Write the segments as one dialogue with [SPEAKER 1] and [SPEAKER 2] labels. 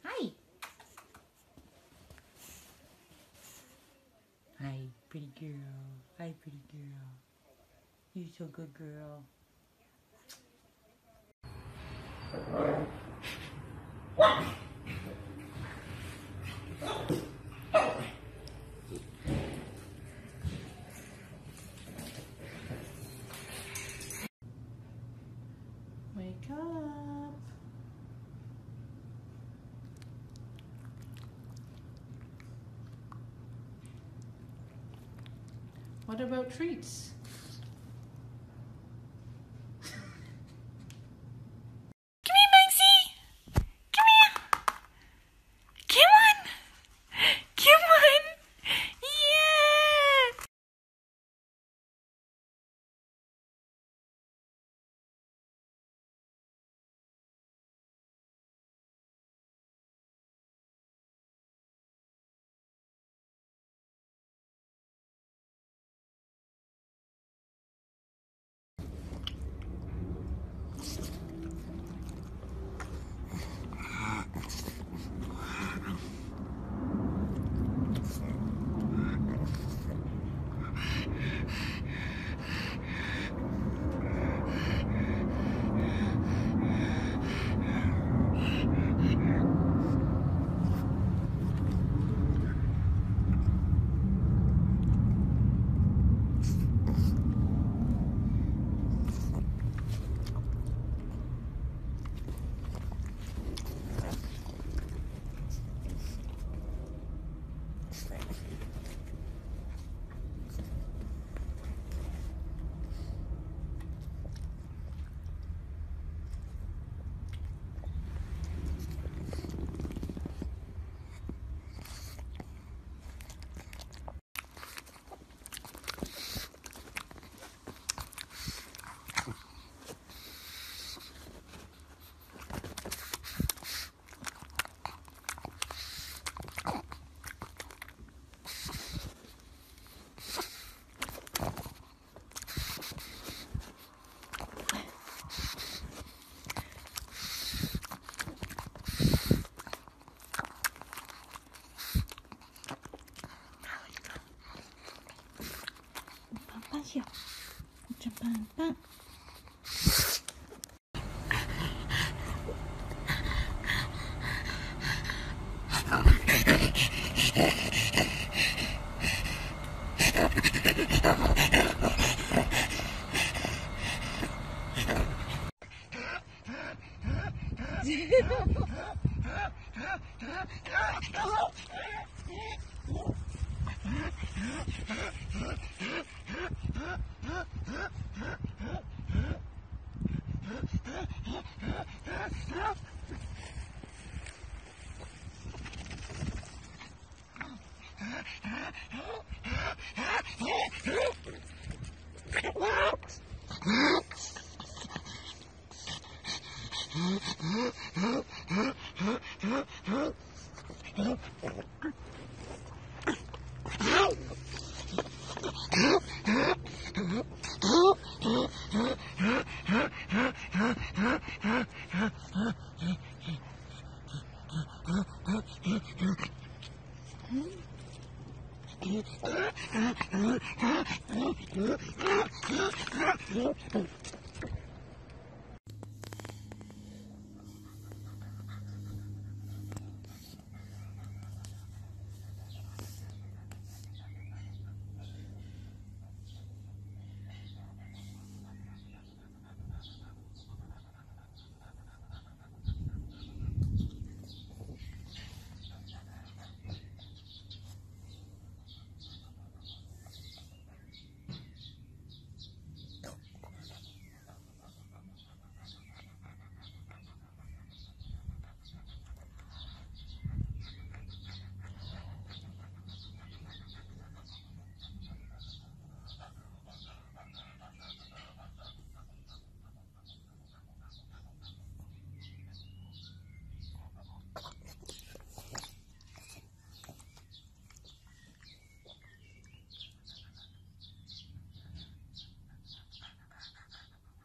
[SPEAKER 1] Hi. Hi, pretty girl. Hi, pretty girl. You're so good, girl. Wake up. What about treats?
[SPEAKER 2] Come here, Bugsy. Come here. Come on. Come on. Yeah.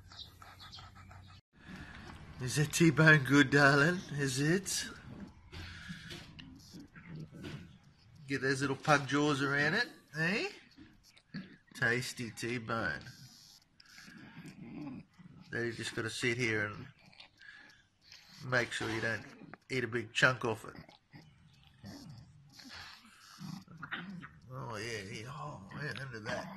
[SPEAKER 3] Is that T-bone good, darling? Is it? Get those little pug jaws around it, eh? Tasty T-bone. Then you just got to sit here and make sure you don't eat a big chunk off it. Oh yeah, oh yeah, into that.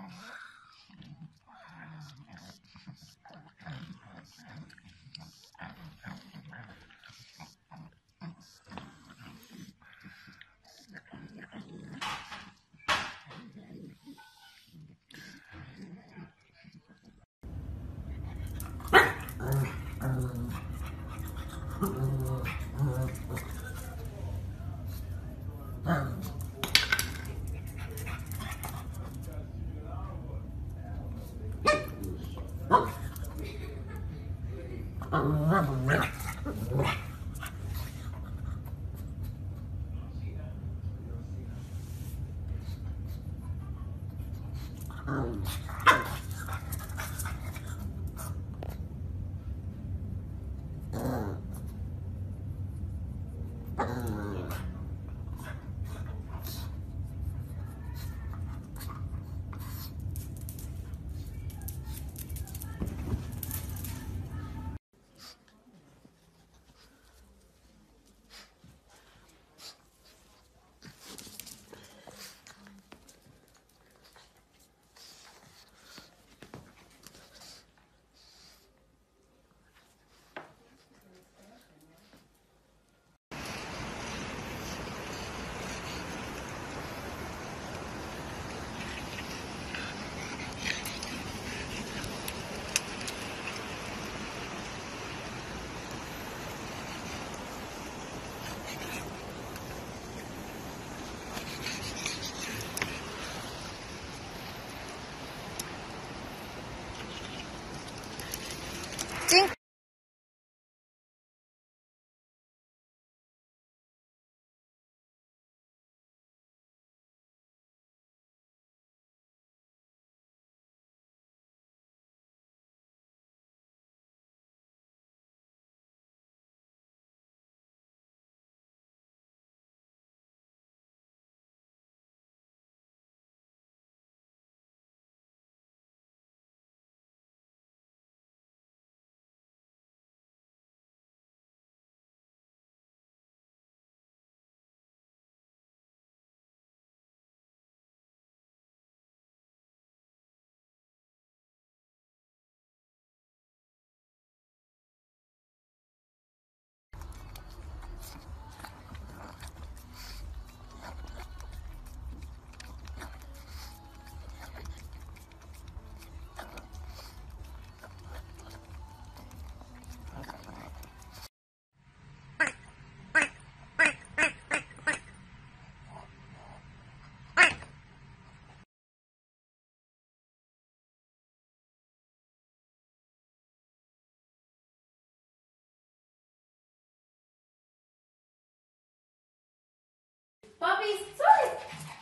[SPEAKER 2] Puppies, sorry.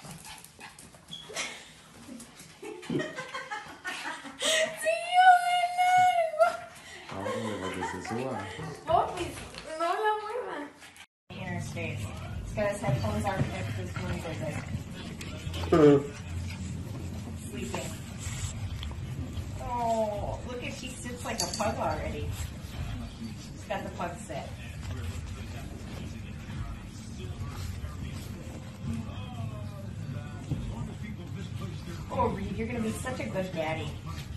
[SPEAKER 2] Popis, no la muevan. Inner space. This guy's headphones aren't fixed. His ones are good. Sleeping. Oh, look at she sits like a pug already. She's got the pug set. Oh, Reed, you're gonna be such a good daddy.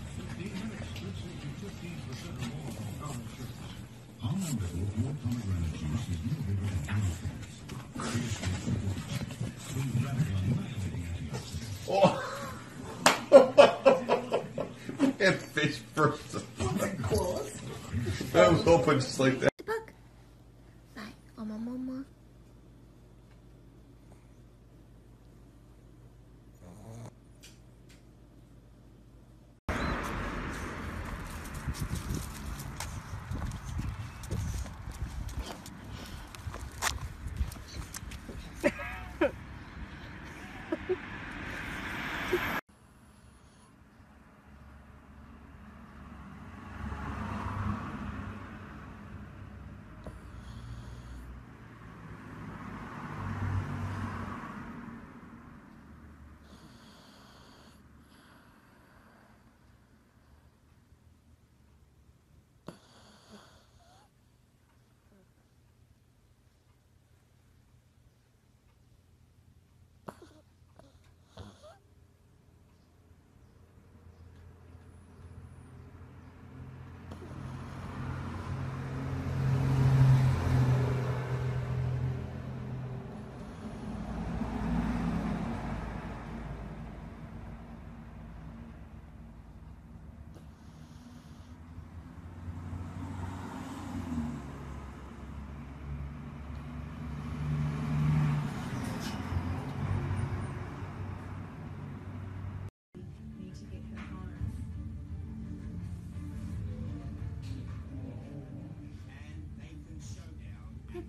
[SPEAKER 3] Oh. And fish first.
[SPEAKER 2] Close.
[SPEAKER 3] I was hoping just like that.
[SPEAKER 4] Pug. Bye. Mama.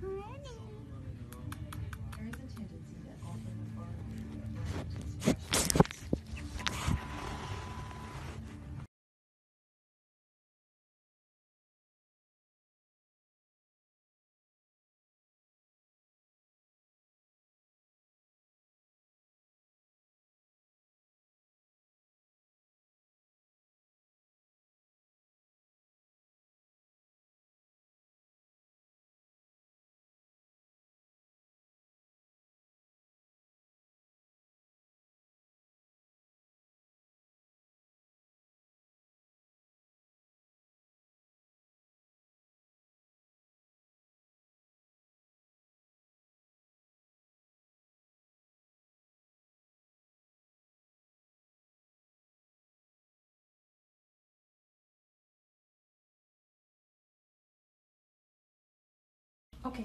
[SPEAKER 2] Okay.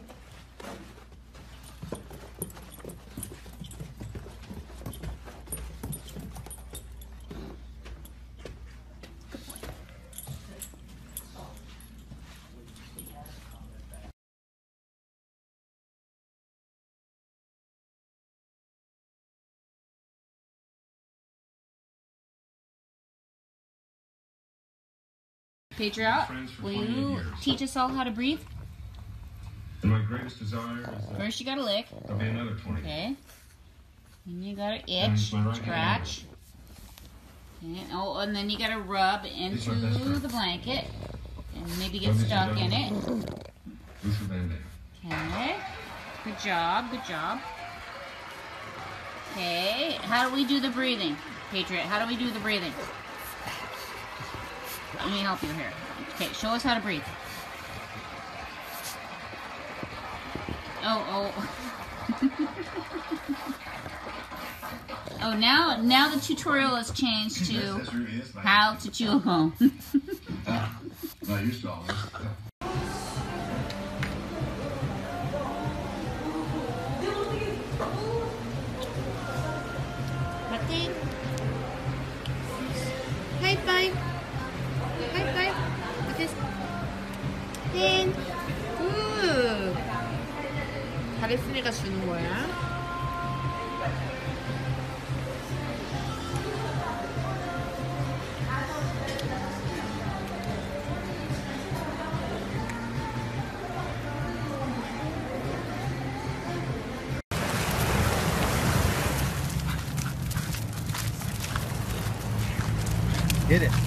[SPEAKER 5] Patriot, will you teach us all how to breathe?
[SPEAKER 6] And my greatest desire is that
[SPEAKER 5] First, you gotta lick.
[SPEAKER 6] there'll be another 20.
[SPEAKER 5] Okay. Then you gotta itch, scratch. Okay. Oh, and then you gotta rub into the blanket and maybe get stuck in it.
[SPEAKER 6] Luther Band-Aid.
[SPEAKER 5] Okay. Good job, good job. Okay. How do we do the breathing? Patriot, how do we do the breathing? Let me help you here. Okay, show us how to breathe. Oh. Oh, now the tutorial has changed to how to chew a bone.
[SPEAKER 6] Not used to all this.
[SPEAKER 4] Martin. High five. High five. What is? 땡. 굿. 잘했으니까 주는 거야.
[SPEAKER 3] Get it.